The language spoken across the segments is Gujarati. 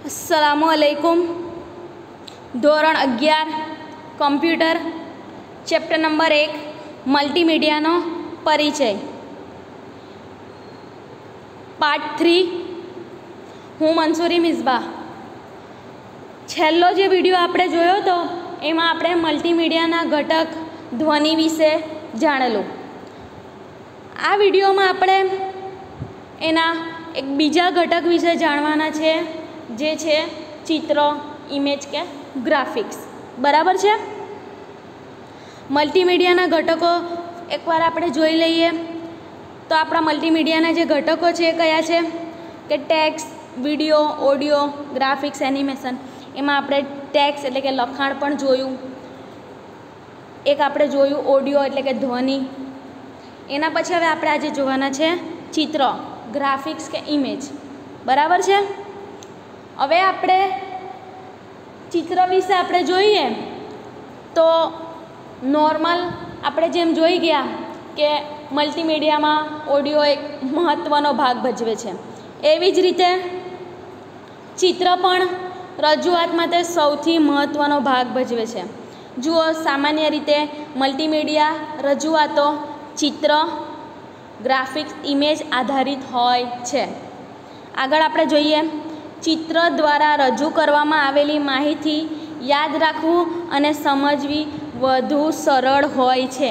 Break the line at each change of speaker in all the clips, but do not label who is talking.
अस्सलामुअलैकुम। ધોરણ 11 કમ્પ્યુટર ચેપ્ટર નંબર 1 મલ્ટીમીડિયાનો પરિચય પાર્ટ 3। હું મંસૂરી મિસબા। છેલ્લો જે વિડીયો આપણે જોયો હતો એમાં આપણે મલ્ટીમીડિયાના ઘટક ધ્વનિ વિશે જાણેલું। આ વિડીયોમાં આપણે એના એક બીજા ઘટક વિશે જાણવાના છે, જે છે ચિત્ર, ઇમેજ કે ગ્રાફિક્સ। બરાબર છે। મલ્ટીમીડિયાના ઘટકો એકવાર આપણે જોઈ લઈએ તો આપણા મલ્ટીમીડિયાના જે ઘટકો છે એ કયા છે કે text, video, audio, graphics, animation. એમાં આપણે ટેક્સ્ટ એટલે કે લખાણ પણ જોયું, એક આપણે જોયું ઓડિયો એટલે કે ધ્વનિ। એના પછી હવે આપણે આજે જોવાના છે ચિત્ર, ગ્રાફિક્સ કે ઇમેજ। બરાબર છે। હવે આપણે ચિત્ર વિશે આપણે જોઈએ તો નોર્મલ આપણે જેમ જોઈ ગયા કે મલ્ટીમીડિયામાં ઓડિયો એક મહત્ત્વનો ભાગ ભજવે છે, એવી જ રીતે ચિત્ર પણ રજૂઆતમાં તે સૌથી મહત્ત્વનો ભાગ ભજવે છે। જુઓ, સામાન્ય રીતે મલ્ટીમીડિયા રજૂઆતો ચિત્ર, ગ્રાફિક્સ, ઇમેજ આધારિત હોય છે। આગળ આપણે જોઈએ, ચિત્ર દ્વારા રજૂ કરવામાં આવેલી માહિતી યાદ રાખવું અને સમજવી વધુ સરળ હોય છે।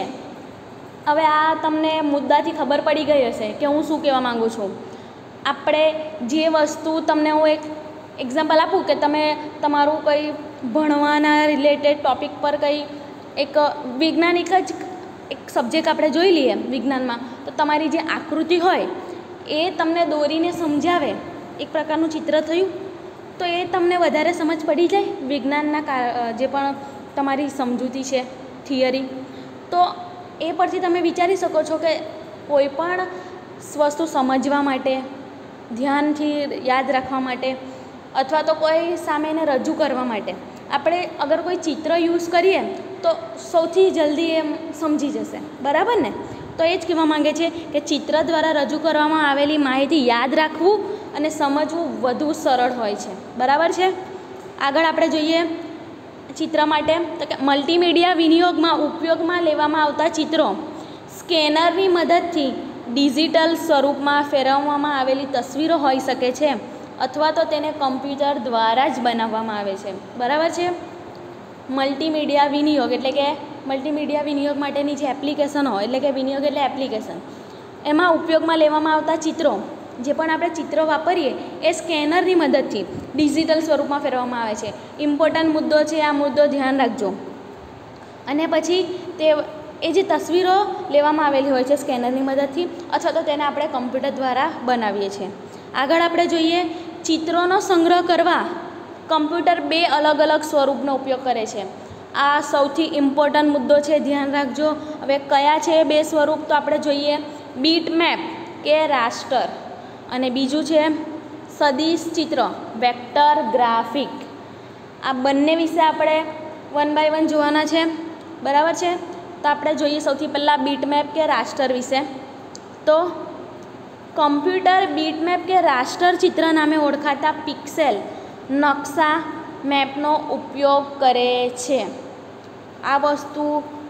હવે આ તમને મુદ્દાથી ખબર પડી ગઈ હશે કે હું શું કહેવા માગું છું। આપણે જે વસ્તુ તમને હું એક એક્ઝામ્પલ આપું કે તમે તમારું કંઈ ભણવાના રિલેટેડ ટૉપિક પર કંઈ એક વૈજ્ઞાનિક જ એક સબ્જેક્ટ આપણે જોઈ લઈએ વિજ્ઞાનમાં, તો તમારી જે આકૃતિ હોય એ તમને દોરીને સમજાવે, એક પ્રકારનું ચિત્ર થયું, તો એ તમને વધારે સમજ પડી જાય વિજ્ઞાનના જે પણ તમારી સમજૂતી છે, થિયરી। તો એ પરથી તમે વિચારી શકો છો કે કોઈ પણ વસ્તુ સમજવા માટે, ધ્યાનથી યાદ રાખવા માટે અથવા તો કોઈ સામેને રજૂ કરવા માટે આપણે અગર કોઈ ચિત્ર યુઝ કરીએ તો સૌથી જલ્દી એમ સમજી જશે। બરાબર ને? તો એ જ કહેવા માંગે છે કે ચિત્ર દ્વારા રજૂ કરવામાં આવેલી માહિતી યાદ રાખવું અને સમજવું વધુ સરળ હોય છે। બરાબર છે। આગળ આપણે જોઈએ ચિત્ર માટે તો કે મલ્ટીમીડિયા વિનિયોગમાં ઉપયોગમાં લેવામાં આવતા ચિત્રો સ્કેનરની મદદથી ડિજિટલ સ્વરૂપમાં ફેરવવામાં આવેલી તસવીરો હોઈ શકે છે અથવા તો તેને કમ્પ્યુટર દ્વારા જ બનાવવામાં આવે છે। બરાબર છે। મલ્ટીમીડિયા વિનિયોગ એટલે કે મલ્ટીમીડિયા વિનિયોગ માટેની જે એપ્લિકેશન હોય, એટલે કે વિનિયોગ એટલે એપ્લિકેશન, એમાં ઉપયોગમાં લેવામાં આવતા ચિત્રો, જે પણ આપણે ચિત્રો વાપરીએ એ સ્કેનરની મદદથી ડિજિટલ સ્વરૂપમાં ફેરવવામાં આવે છે। ઇમ્પોર્ટન્ટ મુદ્દો છે, આ મુદ્દો ધ્યાન રાખજો। અને પછી એ જે તસવીરો લેવામાં આવેલી હોય છે સ્કેનરની મદદથી અથવા તો તેને આપણે કમ્પ્યુટર દ્વારા બનાવીએ છીએ। આગળ આપણે જોઈએ ચિત્રોનો સંગ્રહ કરવા કમ્પ્યુટર 2 અલગ અલગ સ્વરૂપનો ઉપયોગ કરે છે। આ સૌથી ઇમ્પોર્ટન્ટ મુદ્દો છે, ધ્યાન રાખજો। હવે કયા છે એ 2 સ્વરૂપ? તો આપણે જોઈએ બીટ મેપ કે રાસ્ટર, અને બીજું છે સદિશ ચિત્ર વેક્ટર ગ્રાફિક। આ બંને વિશે આપણે 1 બાય 1 જોવાના છે। બરાબર છે। તો આપણે જોઈએ સૌથી પહેલાં બીટ મેપ કે રાસ્ટર વિશે। તો કમ્પ્યુટર બીટ મેપ કે રાસ્ટર ચિત્ર નામે ઓળખાતા પિક્સેલ નકશા મેપનો ઉપયોગ કરે છે। આ વસ્તુ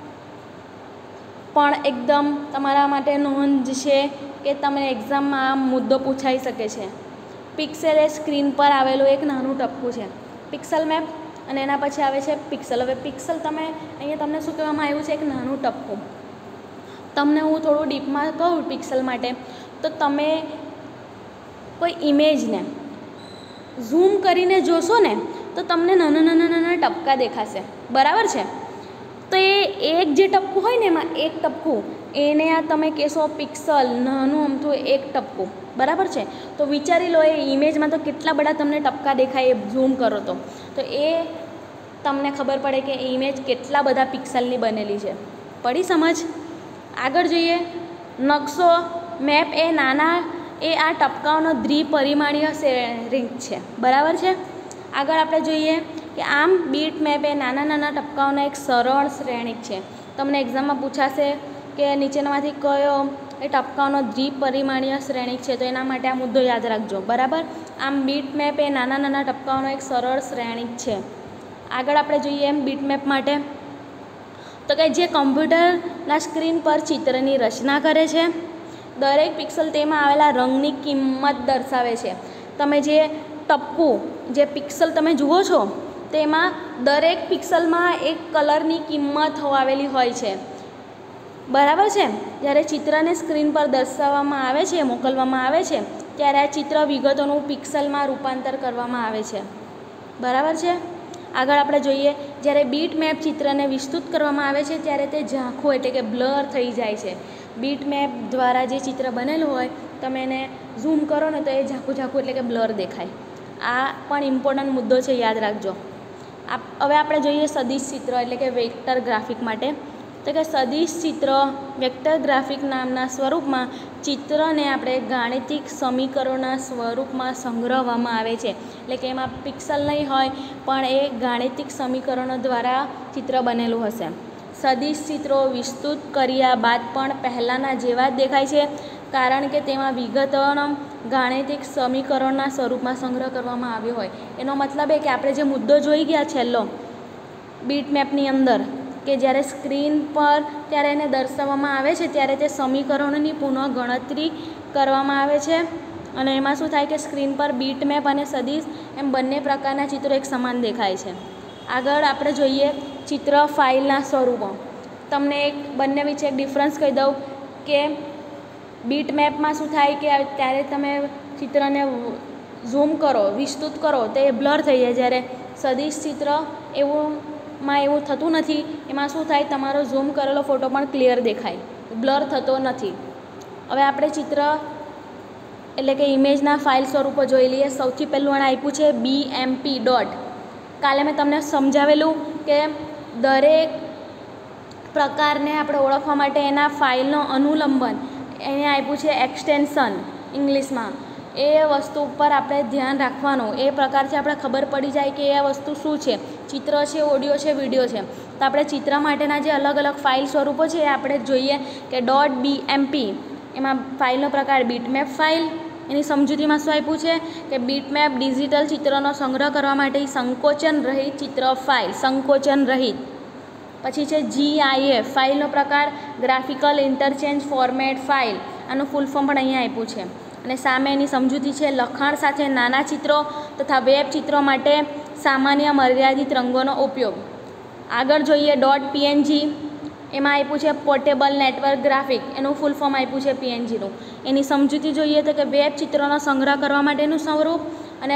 પણ એકદમ તમારા માટે નોંધ છે કે તમને એક્ઝામમાં આ મુદ્દો પૂછાઈ શકે છે। પિક્સેલ એ સ્ક્રીન પર આવેલું એક નાનું ટપકું છે, પિક્સેલ મેપ, અને એના પછી આવે છે પિક્સેલ। હવે પિક્સેલ અહીંયા તમને શું કહેવામાં આવ્યું છે? એક નાનું ટપકું। તમને હું થોડું ડીપમાં કહું પિક્સેલ માટે, તો તમે કોઈ ઇમેજને ઝૂમ કરીને જોશો ને તો તમને નાના નાના નાના ટપકા દેખાશે। બરાબર છે। તો એ એક જે ટપકું હોય ને એમાં એક ટપકું, એને આ તમે કહેશો પિક્સલ, નાનું અમથું એક ટપકું। બરાબર છે। તો વિચારી લો એ ઇમેજમાં તો કેટલા બધા તમને ટપકા દેખાય એ ઝૂમ કરો તો એ તમને ખબર પડે કે એ ઇમેજ કેટલા બધા પિક્સલની બનેલી છે। પડી સમજ? આગળ જોઈએ નકશો મેપ એ આ ટપકાઓનો દ્વિપરિમાણીય શ્રેણી છે। બરાબર છે। આગળ આપણે જોઈએ કે આમ બીટ મેપ એ નાના નાના ટપકાઓના એક સરળ શ્રેણી છે। તમને એક્ઝામમાં પૂછાશે કે નીચેનામાંથી કયો એ ટપકાઓનો દ્વિપરિમાણીય શ્રેણિક છે, તો એના માટે આ મુદ્દો યાદ રાખજો, બરાબર. આમ બીટમેપ એ નાના નાના ટપકાઓનો એક સરળ શ્રેણિક છે. આગળ આપણે જોઈએ એમ બીટમેપ માટે, તો કે જે કમ્પ્યુટરના સ્ક્રીન પર ચિત્રની રચના કરે છે. દરેક પિક્સલ તેમાં આવેલા રંગની કિંમત દર્શાવે છે. તમે જે ટપકું જે પિક્સલ તમે જુઓ છો તેમાં દરેક પિક્સલમાં એક કલરની કિંમત આવેલી હોય છે, બરાબર છે. જ્યારે ચિત્રને સ્ક્રીન પર દર્શાવવામાં આવે છે, મોકલવામાં આવે છે, ત્યારે આ ચિત્ર વિગતોનું પિક્સલમાં રૂપાંતર કરવામાં આવે છે, બરાબર છે. આગળ આપણે જોઈએ, જ્યારે બીટમેપ ચિત્રને વિસ્તૃત કરવામાં આવે છે ત્યારે તે ઝાંખું એટલે કે બ્લર થઈ જાય છે. બીટમેપ દ્વારા જે ચિત્ર બનેલું હોય તમે એને ઝૂમ કરો ને તો એ ઝાંખું ઝાંખું એટલે કે બ્લર દેખાય. આ પણ ઇમ્પોર્ટન્ટ મુદ્દો છે, યાદ રાખજો. હવે આપણે જોઈએ સદિશ ચિત્ર એટલે કે વેક્ટર ગ્રાફિક માટે, તો કે સદિશ ચિત્ર વેક્ટર ગ્રાફિક નામના સ્વરૂપમાં ચિત્રને આપણે ગાણિતિક સમીકરણોના સ્વરૂપમાં સંગ્રહવામાં આવે છે. એટલે કે એમાં પિક્સલ નહીં હોય પણ એ ગાણિતિક સમીકરણો દ્વારા ચિત્ર બનેલું હશે. સદિશ ચિત્રો વિસ્તૃત કર્યા બાદ પણ પહેલાંના જેવા જ દેખાય છે, કારણ કે તેમાં વિગતોનો ગાણિતિક સમીકરણના સ્વરૂપમાં સંગ્રહ કરવામાં આવ્યો હોય. એનો મતલબ એ કે આપણે જે મુદ્દો જોઈ ગયા છેલ્લો બીટમેપની અંદર, કે જ્યારે સ્ક્રીન પર ત્યારે એને દર્શાવવામાં આવે છે ત્યારે તે સમીકરણોની પુનઃ ગણતરી કરવામાં આવે છે, અને એમાં શું થાય કે સ્ક્રીન પર બીટમેપ અને સદિશ એમ બંને પ્રકારના ચિત્રો એક સમાન દેખાય છે. આગળ આપણે જોઈએ ચિત્ર ફાઇલના સ્વરૂપો. તમને એક બંને વચ્ચે એક ડિફરન્સ કહી દઉં કે બીટમેપમાં શું થાય કે ત્યારે તમે ચિત્રને ઝૂમ કરો, વિસ્તૃત કરો તો એ બ્લર થઈ જાય, જ્યારે સદિશ ચિત્ર એવું થતું નથી. એમાં શું થાય, તમારો ઝૂમ કરેલો ફોટો પણ ક્લિયર દેખાય, બ્લર થતો નથી. હવે આપણે ચિત્ર એટલે કે ઇમેજના ફાઇલ સ્વરૂપો જોઈ લઈએ. સૌથી પહેલું એને આપ્યું છે BMP ડોટ. કાલે મેં તમને સમજાવેલું કે દરેક પ્રકારને આપણે ઓળખવા માટે એના ફાઇલનો અનુલંબન એને આપ્યું છે એક્સટેન્શન ઇંગ્લિશમાં. એ વસ્તુ ઉપર આપણે ધ્યાન રાખવાનું, એ પ્રકારથી આપણે ખબર પડી જાય કે એ વસ્તુ શું છે, ચિત્ર છે, ઓડિયો છે, વિડીયો છે. તો આપણે ચિત્ર માટેના જે અલગ અલગ ફાઇલ સ્વરૂપો છે એ આપણે જોઈએ કે .BMP એમાં ફાઇલનો પ્રકાર બીટમેપ ફાઇલ. એની સમજૂતીમાં શું આપ્યું છે કે બીટમેપ ડિજિટલ ચિત્રનો સંગ્રહ કરવા માટે સંકોચન રહિત ચિત્ર ફાઇલ, સંકોચન રહિત. પછી છે GIF ફાઇલનો પ્રકાર ગ્રાફિકલ ઇન્ટરચેન્જ ફોર્મેટ ફાઇલ. આનું ફૂલ ફોર્મ પણ અહીંયા આપ્યું છે. અને સામે એની સમજૂતી છે લખાણ સાથે નાના ચિત્રો તથા વેબ ચિત્રો માટે સામાન્ય મર્યાદિત રંગોનો ઉપયોગ. આગળ જોઈએ .PNG. એમાં આપ્યું છે પોર્ટેબલ નેટવર્ક ગ્રાફિક. એનું ફૂલ ફોર્મ આપ્યું છે PNGનું. એની સમજૂતી જોઈએ તો કે વેબ ચિત્રોનો સંગ્રહ કરવા માટેનું સ્વરૂપ અને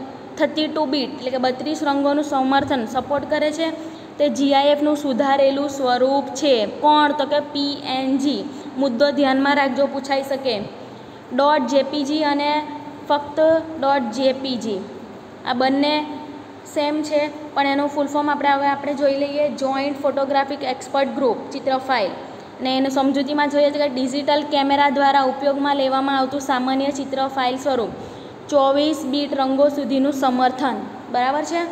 32 બીટ એટલે કે 32 રંગોનું સમર્થન સપોર્ટ કરે છે. તે GIFનું સુધારેલું સ્વરૂપ છે. કોણ? તો કે PNG. મુદ્દો ધ્યાનમાં રાખજો, પૂછાઈ શકે. .jpg અને ફક્ત .jpg આ બંને સેમ છે, પણ એનું ફૂલ ફોર્મ આપણે જોઈ લઈએ. જોઈન્ટ ફોટોગ્રાફિક એક્સપર્ટ ગ્રુપ ચિત્ર ફાઇલ. અને એનું સમજૂતીમાં જોઈએ તો કે ડિજિટલ કેમેરા દ્વારા ઉપયોગમાં લેવામાં આવતું સામાન્ય ચિત્ર ફાઇલ સ્વરૂપ 24 બીટ રંગો સુધીનું સમર્થન, બરાબર છે.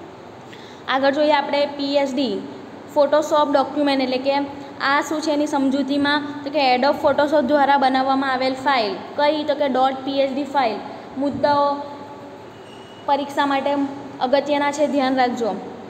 આગળ જોઈએ આપણે PSD ફોટોશોપ ડોક્યુમેન્ટ એટલે કે આ શું છે એની સમજૂતીમાં તો કે એડોબ ફોટોશોપ દ્વારા બનાવવામાં આવેલ ફાઇલ. કઈ? તો કે .PSD ફાઇલ. મુદ્દાઓ પરીક્ષા માટે અગત્યના છે, ધ્યાન રાખજો.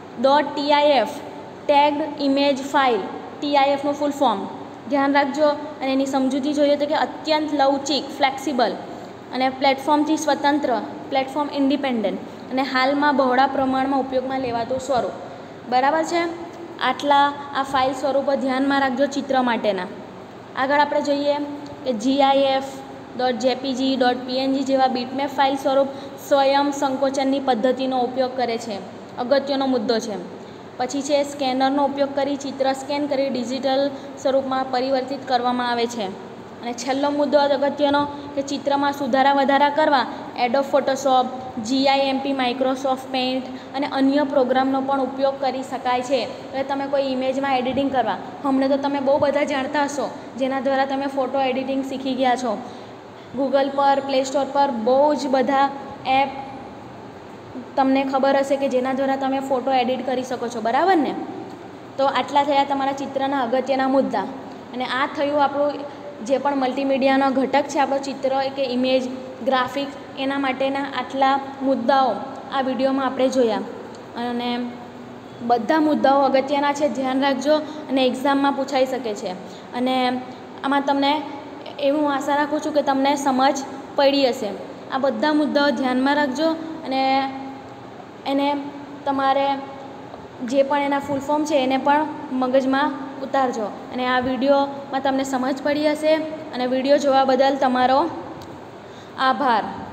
.TIF tagged image file. TIFનું ફૂલ ફોર્મ ધ્યાન રાખજો. અને એની સમજૂતી જોઈએ તો કે અત્યંત લવચીક ફ્લેક્સિબલ અને પ્લેટફોર્મથી સ્વતંત્ર, પ્લેટફોર્મ ઇન્ડિપેન્ડન્ટ અને હાલમાં બહોળા પ્રમાણમાં ઉપયોગમાં લેવાતું સ્વરૂપ, બરાબર છે. આટલા આ ફાઇલ સ્વરૂપો ધ્યાનમાં રાખજો ચિત્ર માટેના. આગળ આપણે જોઈએ કે GIF .jpg .png જેવા બીટમેપ ફાઇલ સ્વરૂપ સ્વયં સંકોચનની પદ્ધતિનો ઉપયોગ કરે છે, અગત્યનો મુદ્દો છે. પછી છે સ્કેનરનો ઉપયોગ કરી ચિત્ર સ્કેન કરી ડિજિટલ સ્વરૂપમાં પરિવર્તિત કરવામાં આવે છે. અને છેલ્લો મુદ્દો અગત્યનો કે ચિત્રમાં સુધારા વધારા કરવા Adobe Photoshop, GIMP Microsoft Paint અને અન્ય પ્રોગ્રામનો પણ ઉપયોગ કરી શકાય છે. હવે તમે કોઈ ઇમેજમાં એડિટિંગ કરવા, હમણાં તો તમે બહુ બધા જાણતા હશો જેના દ્વારા તમે ફોટો એડિટિંગ શીખી ગયા છો. ગૂગલ પર, પ્લે સ્ટોર પર બહુ જ બધા એપ તમને ખબર હશે કે જેના દ્વારા તમે ફોટો એડિટ કરી શકો છો, બરાબર ને. તો આટલા થયા તમારા ચિત્રના અગત્યના મુદ્દા. અને આ થયું આપણું જે પણ મલ્ટીમીડિયાનો ઘટક છે આપણો ચિત્ર કે ઇમેજ ગ્રાફિક્સ એના માટેના આટલા મુદ્દાઓ આ વિડીયોમાં આપણે જોયા અને બધા મુદ્દાઓ અગત્યના છે, ધ્યાન રાખજો અને એક્ઝામમાં પૂછાઈ શકે છે. અને આમાં તમને એવું હું આશા રાખું છું કે તમને સમજ પડી હશે. આ બધા મુદ્દાઓ ધ્યાનમાં રાખજો અને એને તમારે જે પણ એના ફૂલ ફોર્મ છે એને પણ મગજમાં ઉતારજો. અને આ વિડીયોમાં તમને સમજ પડી હશે અને વિડીયો જોવા બદલ તમારો આભાર.